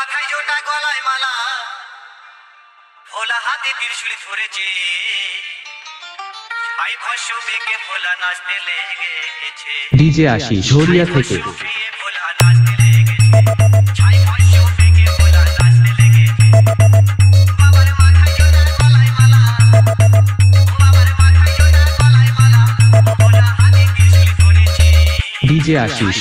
মাথায় জোটা গলায় মালা ভোলা হাতে ত্রিশূল ধরেছে ছাই ভস্য বেগে ভোলা নাচতে লেগেছে ডিজে আশিস ঝরিয়া থেকে ভোলা নাচতে লেগেছে ছাই ভস্য বেগে ভোলা নাচতে লেগেছে বাবার মাথায় জোটা গলায় মালা বাবার মাথায় জোটা গলায় মালা ভোলা হাতে ত্রিশূল ধরেছে DJ Ashish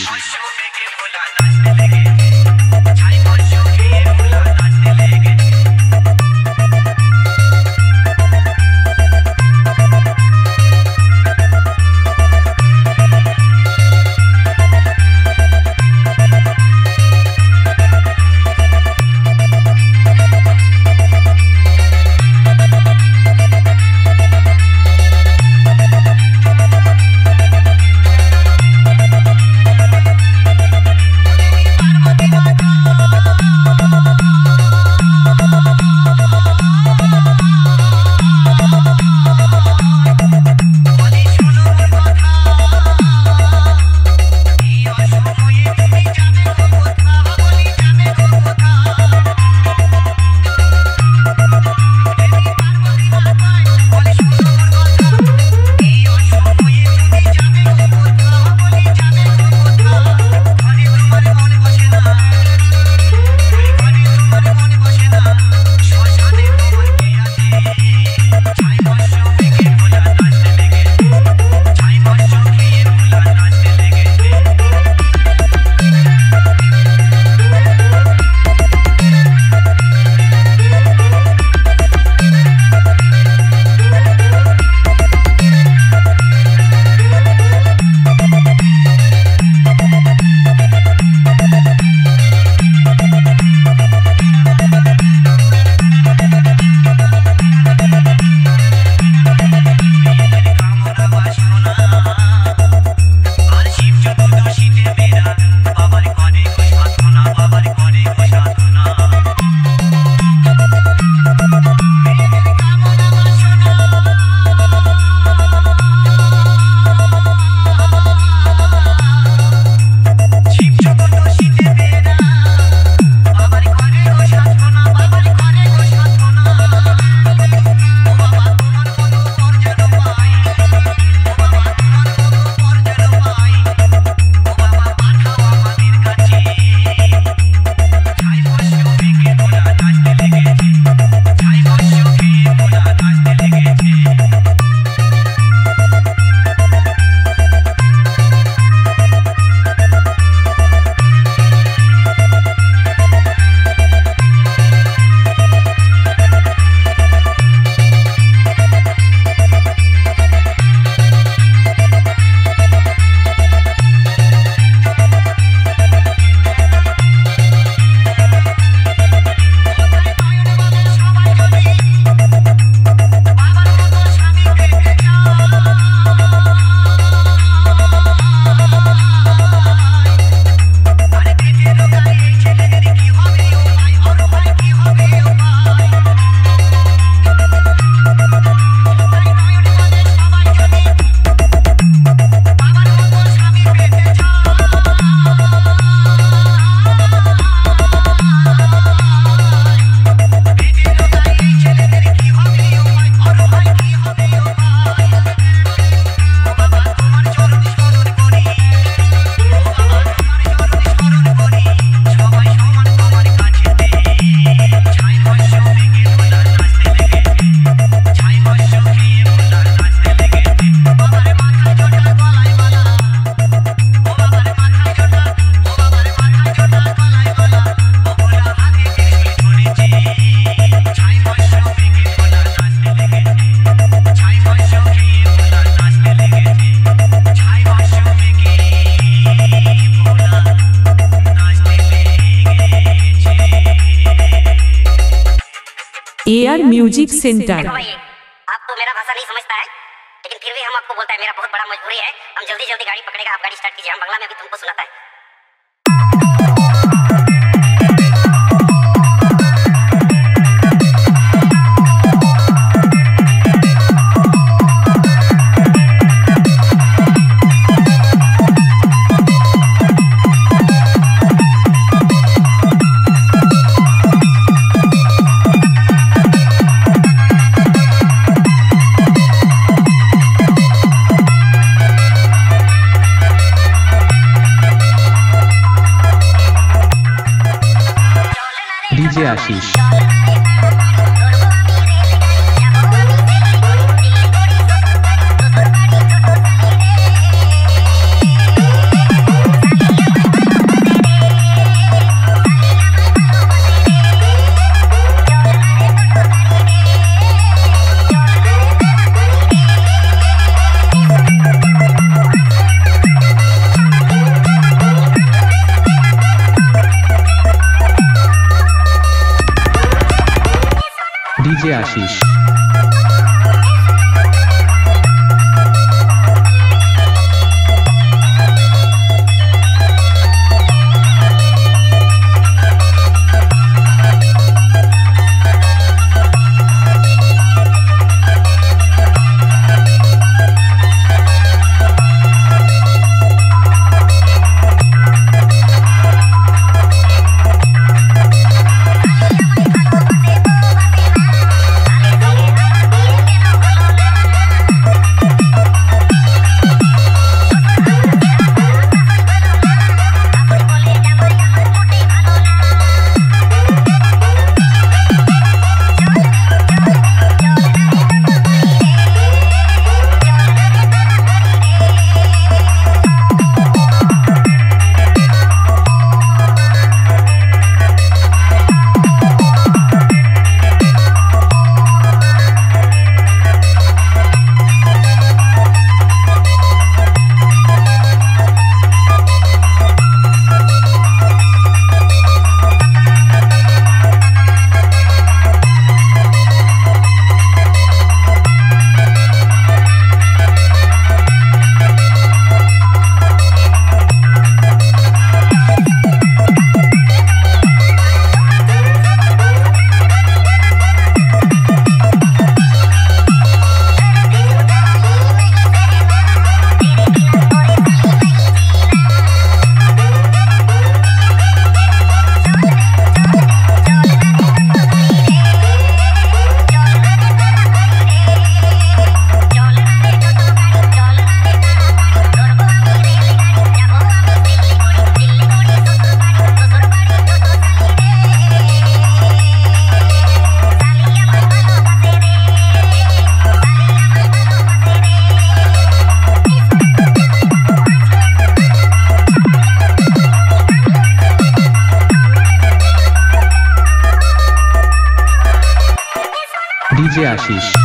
AR music centre. आपको मेरा भाषा नहीं समझता है, लेकिन फिर भी हम आपको बोलता है, मेरा बहुत बड़ा मजबूरी है, हम जल्दी जल्दी गाड़ी पकड़ेगा, आप गाड़ी स्टार्ट कीजिए, हम बंगला में अभी तुमको सुनाता है। DJ Ashish DJ Ashish DJ आशीष